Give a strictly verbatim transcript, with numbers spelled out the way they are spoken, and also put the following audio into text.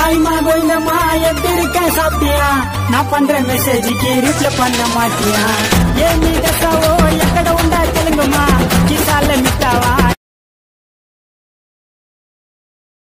ஹாய்மா கோயிந்தம்மா எப்படி இருக்க சாப்பிட்டியா? நான் பண்ற மெசேஜுக்கு ரிப்ளை பண்ண மாட்டியா? ஏ